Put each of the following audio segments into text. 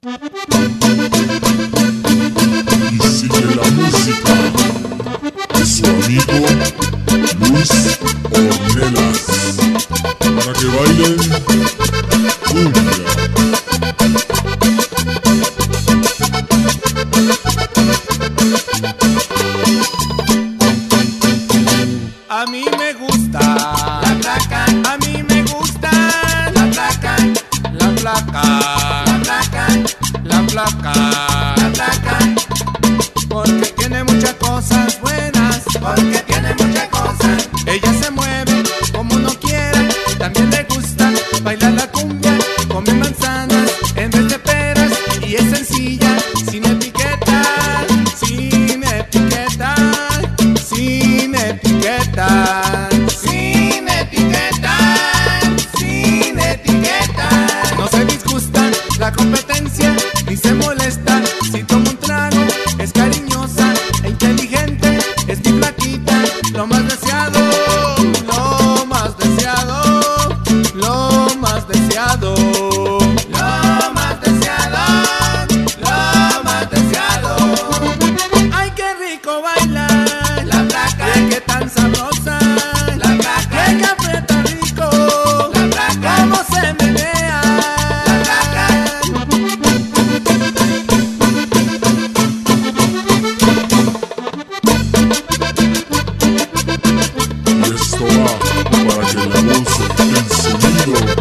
Y sigue la música de su amigo Luis Ornelas, para que bailen cumbia. A mí me gusta la placa, a mí me gusta la placa, la placa, la placa, la placa, la placa, porque tiene muchas cosas buenas, porque tiene muchas cosas. Ella se mueve como uno quiera, también le gusta bailar la cumbia, come manzanas en vez de peras y es sencilla, sin etiqueta, sin etiqueta, sin etiqueta, sin etiqueta, sin etiqueta. No se disgusta la competencia ni se molesta si toma un trago, es cariñosa e inteligente, es mi flaquita, lo más deseado, lo más deseado, lo más deseado, lo más deseado, lo más deseado. Ay, qué rico bailar la placa, qué tan sabrosa la placa, que aprieta rico la placa, cómo se menea la placa. Y esto va para que la goce el sonido.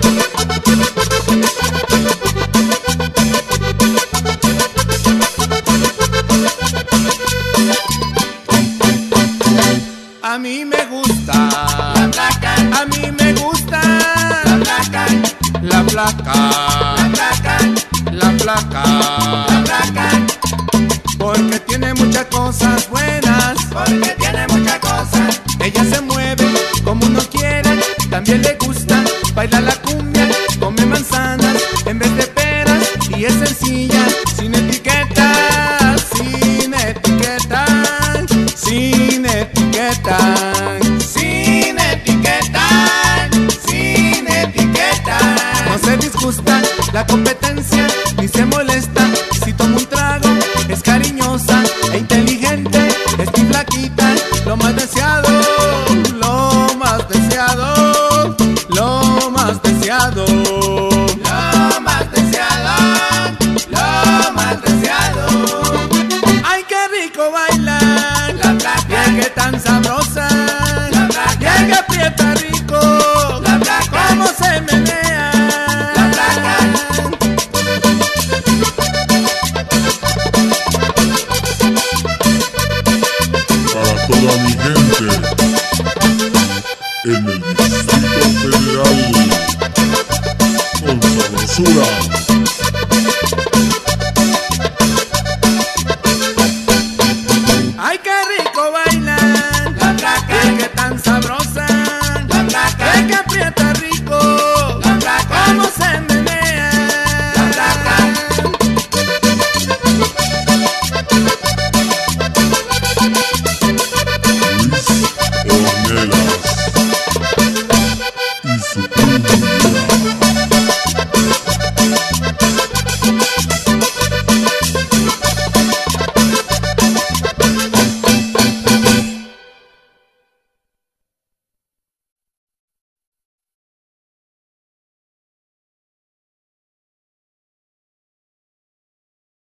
A mí me gusta la placa, a mí me gusta la placa, la placa, la placa, la placa, la placa, porque tiene muchas cosas buenas, porque tiene muchas cosas. Ella se mueve como uno quiera, también le gusta bailar la cumbia, come manzanas en vez de peras y es sencilla, sin etiqueta, sin etiqueta, sin etiqueta, sin etiqueta, sin etiqueta. No se disgusta la competencia ni se molesta si toma un trago, es cariñosa e inteligente, es mi flaquita, lo más deseado, lo más deseado, lo más deseado, lo más deseado, lo más deseado. Ay, qué rico bailar la placa, qué tan sabrosa la placa, que aprieta rico la placa, cómo se menea la placa. Para toda mi gente en el Distrito Federal, con sabrosura.